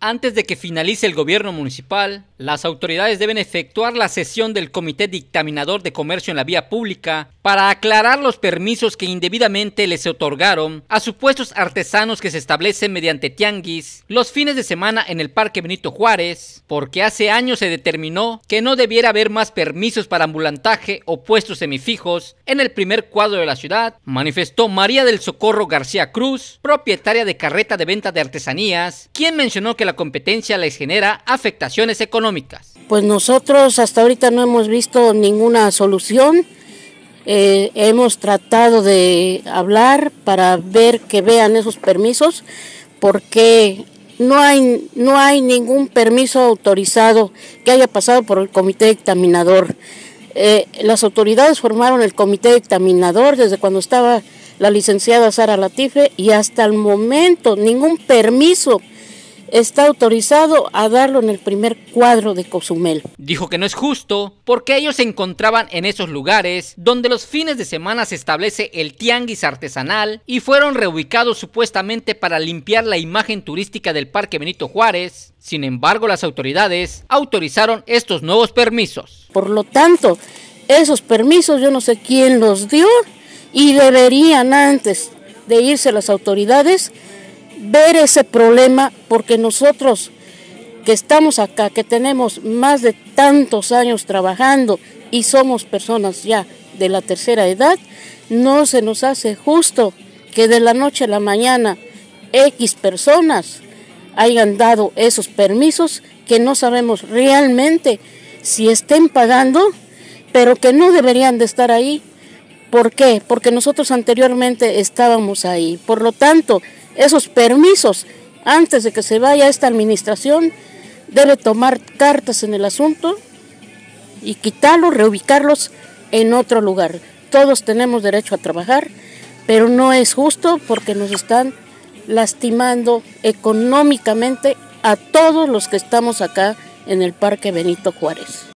Antes de que finalice el gobierno municipal, las autoridades deben efectuar la sesión del Comité Dictaminador de Comercio en la Vía Pública para aclarar los permisos que indebidamente les otorgaron a supuestos artesanos que se establecen mediante tianguis los fines de semana en el Parque Benito Juárez, porque hace años se determinó que no debiera haber más permisos para ambulantaje o puestos semifijos en el primer cuadro de la ciudad, manifestó María del Socorro García Cruz, propietaria de Carreta de Venta de Artesanías, quien mencionó que la competencia les genera afectaciones económicas. Pues nosotros hasta ahorita no hemos visto ninguna solución. Hemos tratado de hablar para ver que vean esos permisos, porque no hay ningún permiso autorizado que haya pasado por el comité dictaminador. Las autoridades formaron el comité dictaminador desde cuando estaba la licenciada Sara Latife y hasta el momento ningún permiso está autorizado a darlo en el primer cuadro de Cozumel. Dijo que no es justo porque ellos se encontraban en esos lugares donde los fines de semana se establece el tianguis artesanal y fueron reubicados supuestamente para limpiar la imagen turística del Parque Benito Juárez. Sin embargo, las autoridades autorizaron estos nuevos permisos. Por lo tanto, esos permisos yo no sé quién los dio y deberían, antes de irse las autoridades, ver ese problema, porque nosotros que estamos acá, que tenemos más de tantos años trabajando y somos personas ya de la tercera edad, no se nos hace justo que de la noche a la mañana X personas hayan dado esos permisos que no sabemos realmente si estén pagando, pero que no deberían de estar ahí. ¿Por qué? Porque nosotros anteriormente estábamos ahí. Por lo tanto, esos permisos, antes de que se vaya esta administración, debe tomar cartas en el asunto y quitarlos, reubicarlos en otro lugar. Todos tenemos derecho a trabajar, pero no es justo porque nos están lastimando económicamente a todos los que estamos acá en el Parque Benito Juárez.